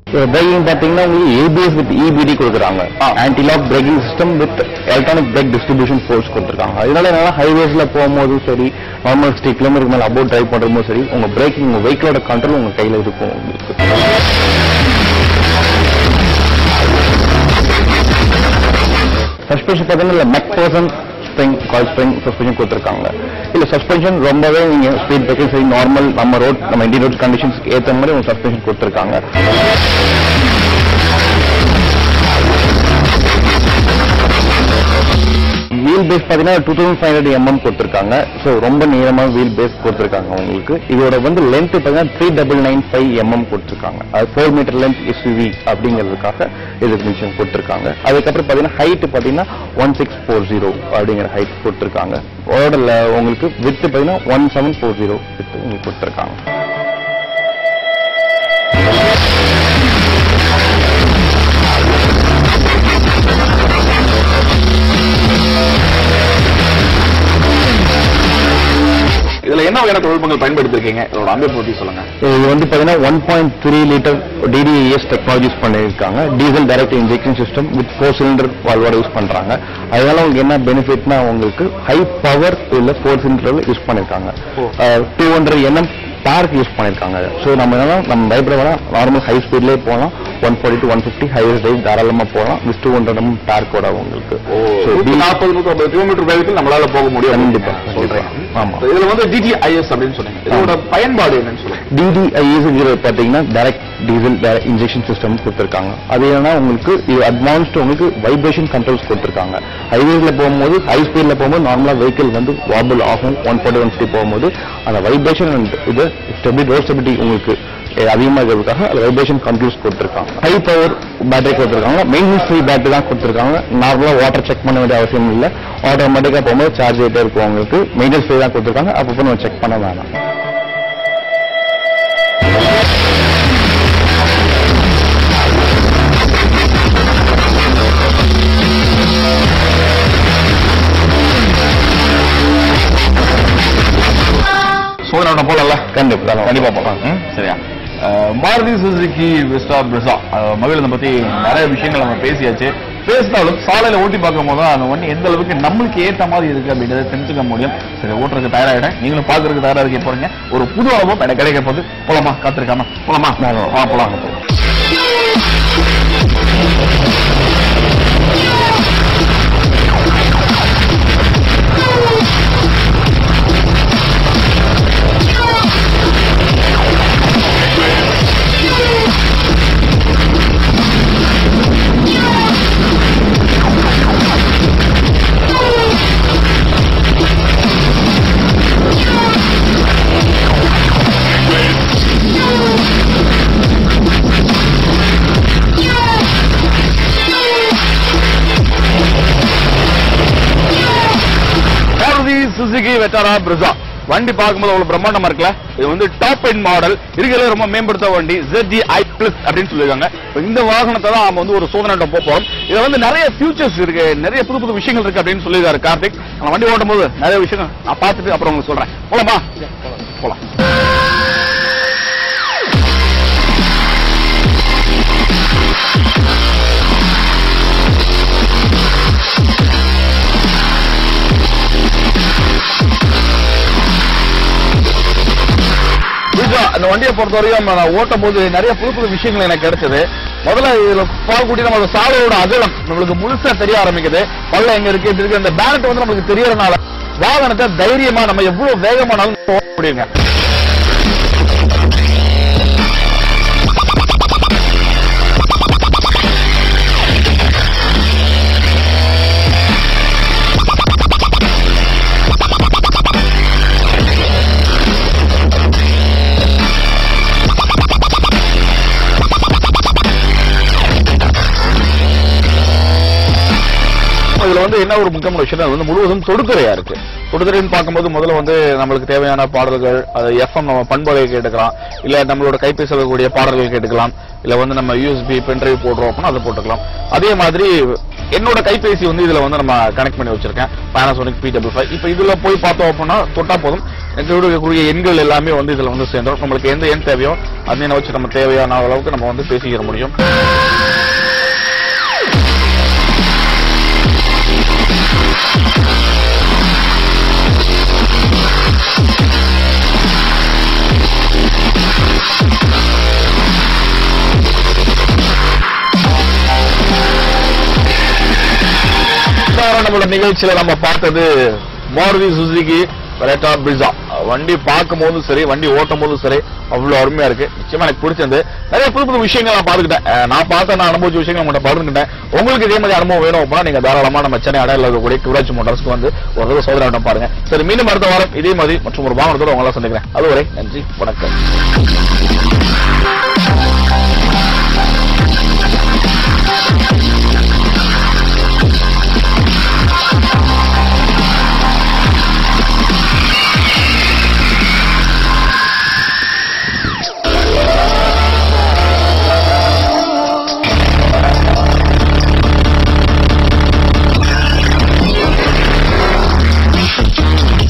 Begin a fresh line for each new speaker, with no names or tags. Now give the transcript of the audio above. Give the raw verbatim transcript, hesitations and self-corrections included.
Braking பாத்தீங்கன்னா உங்களுக்கு ABS with EBD கொடுக்குறாங்க, anti lock braking system with electronic brake distribution force கொடுத்துருக்காங்க. அதனால என்னன்னா ஹைவேஸ்ல போகும்போதும் சரி, நார்மல் சிக்ஸ்டி கிலோமீட்டர் மேல அபோவ் டிரைவ் பண்றதும் சரி, உங்க பிரேக்கிங் உங்க வெஹிக்கிளோட கண்ட்ரோல் உங்க கையில இருக்கும். உங்களுக்கு சஸ்பென்ஷன் பார்த்தீங்கன்னா McPherson spring coil spring suspension கொடுத்துருக்காங்க. இல்ல சஸ்பென்ஷன் ரொம்பவே நீங்க ஸ்பீட் பிரேக்கிங் சரி, நார்மல் நம்ம ரோட் நம்ம இந்தியன் ரோட் கண்டிஷன்ஸ்க்கு ஏற்ற மாதிரி உங்க சஸ்பென்ஷன் கொடுத்துருக்காங்க. வீல் பேஸ் பாத்தீங்கன்னா two thousand five hundred mm கொடுத்துருக்காங்க. ஸோ ரொம்ப நீளமான வீல் பேஸ் கொடுத்துருக்காங்க உங்களுக்கு. இதோட வந்து லென்த் பார்த்தீங்கன்னா three double nine five mm கொடுத்துருக்காங்க. அது ஃபோர் மீட்டர் லென்த் எஸ்யூவி அப்படிங்கிறதுக்காக இது மிஷன் கொடுத்துருக்காங்க. அதுக்கப்புறம் பார்த்தீங்கன்னா ஹைட் பார்த்தீங்கன்னா ஒன் சிக்ஸ் ஃபோர் ஜீரோ அப்படிங்கிற ஹைட் கொடுத்துருக்காங்க. ஓடல உங்களுக்கு வித்து பார்த்தீங்கன்னா one seven four zero width உங்களுக்கு கொடுத்துருக்காங்க.
இதுல என்ன வகையான தொழில்நுட்பங்கள் பயன்படுத்திருக்கீங்க, இதோட அமைப்பு பத்தி சொல்லுங்க.
இது வந்து பாத்தீங்கன்னா one point three litre DDS technologies பண்ணிருக்காங்க. Diesel direct injection system with four cylinder வால்வோட யூஸ் பண்றாங்க. அதனால உங்களுக்கு என்ன பெனிஃபிட்னா உங்களுக்கு ஹை பவர் இல்ல ஃபோர் சிலிண்டர் யூஸ் பண்ணிருக்காங்க. Two hundred Nm torque use பண்ணிருக்காங்க. ஸோ நம்ம என்னன்னா நம்ம பயப்பட வேணாம், நார்மல் ஹை ஸ்பீட்லேயே போகலாம். One forty to one fifty higher drive தாராளமா போகலாம். வித் டூ ஹண்ட்ரட் எம் டார்க்கோட உங்களுக்கு
நாற்பது நூற்றி ஐம்பது கிலோமீட்டர் வேகத்தில் நம்மளால போக முடியும்.
கண்டிப்பா சொல்றேன். ஆமா,
இதுல வந்து டிடிஐஎஸ் அப்படின்னு சொன்னீங்க, இதோட பயன்பாடு என்னன்னு சொல்லுங்க.
டிடிஐஎஸ் பாத்தீங்கன்னா டைரக்ட் டீசல் இன்ஜெக்ஷன் சிஸ்டம் கொடுத்திருக்காங்க. அது என்னன்னா உங்களுக்கு இது அட்வான்ஸ்ட் உங்களுக்கு வைப்ரேஷன் கண்ட்ரோல்ஸ் கொடுத்திருக்காங்க. ஹைவேஸ்ல போகும்போது ஹை ஸ்பீட்ல போகும்போது நார்மலா வெஹிக்கிள் வந்து வாபிள் ஆகும். ஒன் ஃபார்ட்டி ஒன் ஃபிஃப்டி போகும்போது அந்த வைப்ரேஷன் அண்ட் இது ஸ்டெபிலிட்டி ரோட் ஸ்டெபிலிட்டி உங்களுக்கு அதிகமாக இருக்கிறதுக்காக அது வைப்ரேஷன் கண்ட்ரோல்ஸ் கொடுத்திருக்காங்க. ஹை பவர் பேட்டரி கொடுத்திருக்காங்க. மெயின்டெனன்ஸ் ஃப்ரீ பேட்டரி தான் கொடுத்திருக்காங்க. நார்மலா வாட்டர் செக் பண்ண வேண்டிய அவசியம் இல்லை. ஆட்டோமேட்டிக்கா போகும்போது சார்ஜ் ஆகிட்டே இருக்கும். உங்களுக்கு மெயின்டெனன்ஸ் ஃப்ரீ தான் கொடுத்திருக்காங்க. அப்பப்போ நம்ம செக் பண்ண வேணாம்.
சோதனை போல
கண்டிப்பா
கண்டிப்பா போலாம். சரியா, மாருதி சுசுகி விஸ்டா பிரெஸா மகிழ்ச்சியை பத்தி நிறைய விஷயங்கள் நம்ம பேசியாச்சு. பேசினாலும் சாலையில ஓட்டி பார்க்கும் போது அந்த வண்டி எந்த அளவுக்கு நம்மளுக்கு ஏற்ற மாதிரி இருக்கு அப்படின்றத தெரிஞ்சுக்க முடியும். சரி, ஓட்டுறதுக்கு தயாராகிட்டேன், நீங்களும் பாக்குறதுக்கு தயாரா இருக்க போறீங்க. ஒரு புது அனுபவம் எனக்கு கிடைக்க போது. போலாமா? காத்திருக்காம போலாமா? போலாம். சுசுகி விட்டாரா பிரெஸா வண்டி பார்க்கும்போது அவ்வளவு பிரம்மாண்டமா இருக்குல்ல. இது வந்து டாப் எண்ட் மாடல், இருக்கிறது ரொம்ப மேம்படுத்த வண்டி ஜெட்இஐ பிளஸ் அப்படின்னு சொல்லிருக்காங்க. இந்த வாகனத்தை தான் நம்ம வந்து ஒரு சோதனை போறோம். இதுல வந்து நிறைய ஃபியூச்சர்ஸ் இருக்கு, நிறைய புது புது விஷயங்கள் இருக்கு அப்படின்னு சொல்லியிருக்காரு கார்த்திக். நான் வண்டி ஓட்டும் போது நிறைய விஷயங்கள் நான் பார்த்துட்டு அப்புறம் உங்களுக்கு சொல்றேன். போலாமா? போலாம். அந்த வண்டியை பொறுத்தவரையும் நான் ஓட்டும் போது நிறைய புது புது விஷயங்கள் எனக்கு கிடைச்சது. முதல்ல இதுல பார்க்கக்கூடிய நம்ம சாலையோட அகலம் நம்மளுக்கு முழுசா தெரிய ஆரம்பிக்குது. பல்ல எங்க இருக்கு இருக்கு அந்த பேனட் வந்து நம்மளுக்கு தெரியறதுனால வாகனத்தை தைரியமா நம்ம எவ்வளவு வேகமானாலும் ஓட்ட முடியுங்க. இதுல வந்து என்ன ஒரு முக்கியமான விஷயம், அது வந்து முழுவதும் தொடுதுறையா இருக்கு. தொடுதுறைன்னு பார்க்கும்போது முதல்ல வந்து நம்மளுக்கு தேவையான பாடல்கள், அது எஃப்எம் நம்ம பண்பலை கேட்டுக்கலாம், இல்ல நம்மளோட கைபேசியில் இருக்கக்கூடிய பாடல்கள் கேட்டுக்கலாம், இல்ல வந்து நம்ம யூஎஸ்பி பென்ட்ரைவ் போடுறோம் அப்படின்னா அதை போட்டுக்கலாம். அதே மாதிரி என்னோட கைபேசி வந்து இதுல வந்து நம்ம கனெக்ட் பண்ணி வச்சிருக்கேன் பானாசோனிக் பி டபுள் ஃபைவ். இப்போ இதுல போய் பார்த்தோம் அப்படின்னா தொட்டா போதும் இருக்கக்கூடிய எண்கள் எல்லாமே வந்து இதுல வந்து சேர்ந்துடும். நம்மளுக்கு எந்த எண் தேவையோ அந்த எண்ணை வச்சு நம்ம தேவையான அளவுக்கு நம்ம வந்து பேசிக்கிற முடியும். நம்மளோட நிகழ்ச்சியில நம்ம பார்த்தது மாருதி சுசுகி விட்டாரா பிரெஸ்ஸா. வண்டி பார்க்கும் போதும் சரி, வண்டி ஓட்டும் போதும் சரி, அவ்வளவு அருமையா இருக்கு. நிச்சயமா எனக்கு பிடிச்சிருந்து நிறைய புது புது விஷயங்கள் நான் பார்த்துக்கிட்டேன். நான் பார்த்த நான் அனுபவிச்ச விஷயங்கள் உங்கள்கிட்ட பகிர்ந்துக்கிட்டேன். உங்களுக்கு இதே மாதிரி அனுபவம் வேணும் அப்படின்னா நீங்க தாராளமா நம்ம சென்னை அடையாள இருக்கக்கூடிய யுவராஜ் மோட்டார்ஸ்க்கு வந்து ஒரு தடவை சோதனை பாருங்க. சரி, மீண்டும் அடுத்த வாரம் இதே மாதிரி மற்றும் ஒரு வாகனத்தோட உங்களால சந்திக்கிறேன். அதுவரை நன்றி, வணக்கம்.